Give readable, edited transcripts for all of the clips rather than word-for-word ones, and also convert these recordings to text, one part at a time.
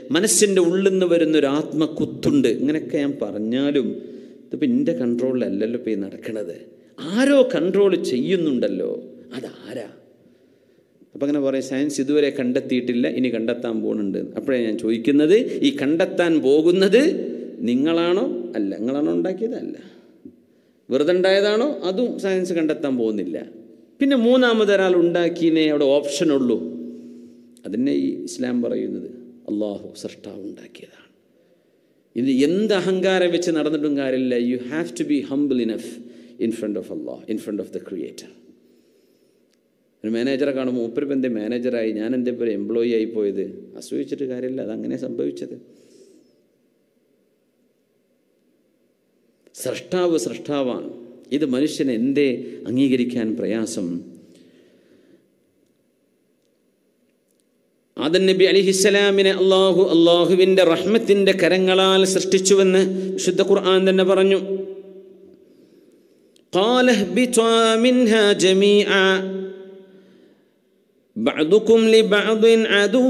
മനസ്സിൻ്റെ ഉള്ളിൽ നിന്ന് വരുന്നൊരു ആത്മക്കുത്തുണ്ട്. ഇങ്ങനെയൊക്കെ ഞാൻ പറഞ്ഞാലും ഇതിപ്പോൾ എൻ്റെ കൺട്രോളിലല്ലല്ലോ ഇപ്പോൾ ഈ നടക്കണത്. ആരോ കൺട്രോൾ ചെയ്യുന്നുണ്ടല്ലോ. അതാരാ? അപ്പം അങ്ങനെ പറയും, സയൻസ് ഇതുവരെ കണ്ടെത്തിയിട്ടില്ല, ഇനി കണ്ടെത്താൻ പോകുന്നുണ്ട്. അപ്പോഴേ ഞാൻ ചോദിക്കുന്നത്, ഈ കണ്ടെത്താൻ പോകുന്നത് നിങ്ങളാണോ? അല്ല. നിങ്ങളാണോ ഉണ്ടാക്കിയതല്ല. വെറുതെ ഉണ്ടായതാണോ? അതും സയൻസ് കണ്ടെത്താൻ പോകുന്നില്ല. പിന്നെ മൂന്നാമതൊരാൾ ഉണ്ടാക്കിയതിനെ അവിടെ ഓപ്ഷനുള്ളൂ. അതിനെ ഈ ഇസ്ലാം പറയുന്നത് അള്ളാഹു സൃഷ്ടാവ് ഉണ്ടാക്കിയതാണ്. ഇത് എന്ത് അഹങ്കാരം വെച്ച് നടന്നിട്ടും കാര്യമില്ല. You have to be humble enough in front of Allah, in front of the creator. ഒരു മാനേജറെ കാണുമ്പോൾ മൂപ്പര് എന്തേ മാനേജറായി, ഞാൻ എൻ്റെ പേര് എംപ്ലോയി ആയി പോയത്, അസൂയിച്ചിട്ട് കാര്യമില്ല. അതങ്ങനെ സംഭവിച്ചത്. സൃഷ്ടാവ് സൃഷ്ടാവാണ്. ഇത് മനുഷ്യനെ എന്തേ അംഗീകരിക്കാൻ പ്രയാസം? ആദം നബി അലൈഹിസ്സലാമിനെ അള്ളാഹുവിൻ്റെ റഹ്മത്തിൻ്റെ കരങ്ങളാൽ സൃഷ്ടിച്ചുവെന്ന് വിശുദ്ധ ഖുർആൻ തന്നെ പറഞ്ഞു. ഖാല ഇഹ്ബിതാ മിൻഹാ ജമീഅ ബഅദുകും ലിബഅദിൻ അദുവ്വ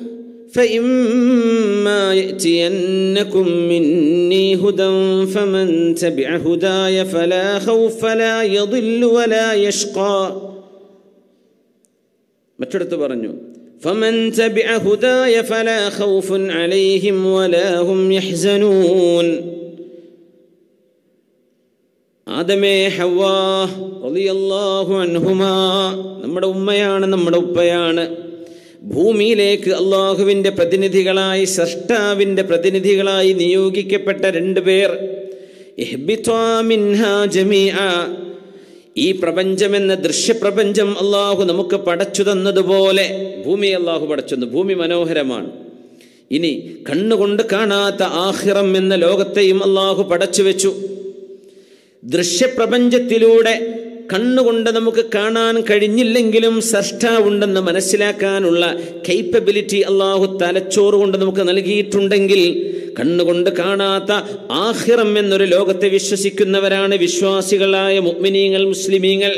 فإما يأتينكم مني هدى فمن تبع هداي فلا خوف فلا يضل ولا يشقى. മറ്റൊരിടത്ത് പറഞ്ഞു فمن تبع هداي فلا خوف عليهم ولا هم يحزنون. ആദമേ ഹവ്വാ റളിയല്ലാഹു അൻഹുമാ നമ്മുടെ ഉമ്മയാണ്, നമ്മുടെ ഉപ്പയാണ്. ഭൂമിയിലേക്ക് അള്ളാഹുവിൻ്റെ പ്രതിനിധികളായി, സൃഷ്ടാവിൻ്റെ പ്രതിനിധികളായി നിയോഗിക്കപ്പെട്ട രണ്ടുപേർ. ഇഹ്ബിതാ മിൻഹാ ജമീഅ. ഈ പ്രപഞ്ചമെന്ന ദൃശ്യപ്രപഞ്ചം അള്ളാഹു നമുക്ക് പടച്ചു തന്നതുപോലെ ഭൂമി അള്ളാഹു പടച്ചു. ഭൂമി മനോഹരമാണ്. ഇനി കണ്ണുകൊണ്ട് കാണാത്ത ആഖിറം എന്ന ലോകത്തെയും അള്ളാഹു പടച്ചു വെച്ചു. ദൃശ്യപ്രപഞ്ചത്തിലൂടെ കണ്ണുകൊണ്ട് നമുക്ക് കാണാൻ കഴിഞ്ഞില്ലെങ്കിലും സൃഷ്ടാവുണ്ടെന്ന് മനസ്സിലാക്കാനുള്ള കേപ്പബിലിറ്റി അള്ളാഹു തലച്ചോറ് കൊണ്ട് നമുക്ക് നൽകിയിട്ടുണ്ടെങ്കിൽ, കണ്ണുകൊണ്ട് കാണാത്ത ആഖിറം എന്നൊരു ലോകത്തെ വിശ്വസിക്കുന്നവരാണ് വിശ്വാസികളായ മുഅ്മിനീങ്ങൾ, മുസ്ലിമീങ്ങൾ.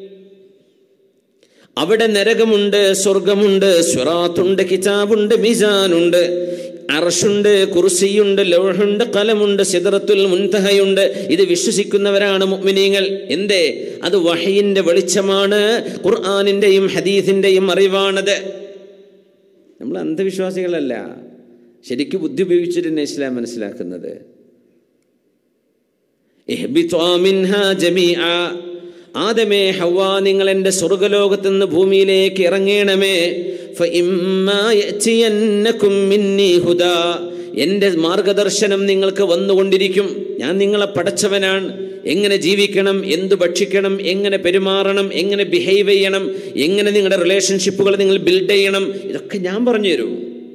അവിടെ നരകമുണ്ട്, സ്വർഗമുണ്ട്, സിറാത്തുണ്ട്, കിതാബുണ്ട്, മീസാനുണ്ട്, അർശുണ്ട്, കുർസിയുണ്ട്, ലൗഹുണ്ട്, ഖലമുണ്ട്, സിദ്റത്തുൽ മുൻതഹയുണ്ട്. ഇത് വിശ്വസിക്കുന്നവരാണ് മുഅ്മിനീങ്ങൾ. എന്തേ? അത് വഹയിന്റെ വെളിച്ചമാണ്, ഖുർആനിന്റെയും ഹദീസിന്റെയും അറിവാണത്. നമ്മൾ അന്ധവിശ്വാസികളല്ല, ശരിക്കും ബുദ്ധി ഉപയോഗിച്ചിട്ട് തന്നെ ഇസ്ലാം മനസ്സിലാക്കുന്നത്. ഇഹ്ബിതാ മിൻഹാ ജമീഅ. ആദമേ ഹവ്വാ, നിങ്ങൾ എൻ്റെ സ്വർഗ്ഗലോകത്ത് നിന്ന് ഭൂമിയിലേക്ക് ഇറങ്ങണമേ. ഫഇമ്മാ യഅതിയന്നകും മിന്നീ ഹുദാ. എൻ്റെ മാർഗദർശനം നിങ്ങൾക്ക് വന്നുകൊണ്ടിരിക്കും. ഞാൻ നിങ്ങളെ പടച്ചവനാണ്. എങ്ങനെ ജീവിക്കണം, എന്ത് ഭക്ഷിക്കണം, എങ്ങനെ പെരുമാറണം, എങ്ങനെ ബിഹേവ് ചെയ്യണം, എങ്ങനെ നിങ്ങളുടെ റിലേഷൻഷിപ്പുകൾ നിങ്ങൾ ബിൽഡ് ചെയ്യണം, ഇതൊക്കെ ഞാൻ പറഞ്ഞു തരും.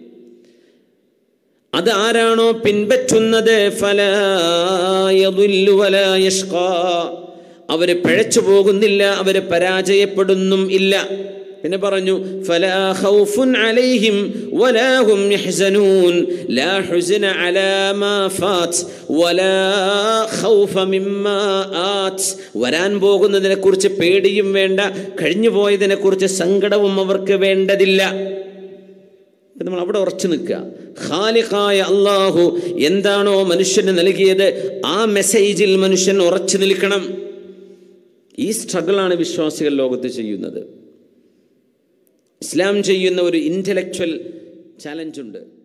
അത് ആരാണോ പിൻപറ്റുന്നത് ഫലാ യദില്ലു വലാ യഷ്ഖാ, അവര് പിഴച്ചു പോകുന്നില്ല, അവര് പരാജയപ്പെടുന്നും ഇല്ല. പിന്നെ പറഞ്ഞു ഫലാ ഖൗഫുൻ അലൈഹിം വലാ ഹും യഹ്സനൂൻ. ലാ ഹുസ്ന അലാ മാ ഫാത് വലാ ഖൗഫ മിമ്മാ ആത്. വരാൻ പോകുന്നതിനെ കുറിച്ച് പേടിയും വേണ്ട, കഴിഞ്ഞു പോയതിനെ കുറിച്ച് സങ്കടവും അവർക്ക് വേണ്ടതില്ല. നമ്മൾ അവിടെ ഉറച്ചു നിൽക്കുക. ഖാലിഖായ അല്ലാഹു എന്താണോ മനുഷ്യന് നൽകിയത് ആ മെസ്സേജിൽ മനുഷ്യൻ ഉറച്ചു നിൽക്കണം. ഈ സ്ട്രഗിളാണ് വിശ്വാസികൾ ലോകത്ത് ചെയ്യുന്നത്. ഇസ്ലാം ചെയ്യുന്ന ഒരു ഇന്റലക്ച്വൽ ചാലഞ്ചുണ്ട്.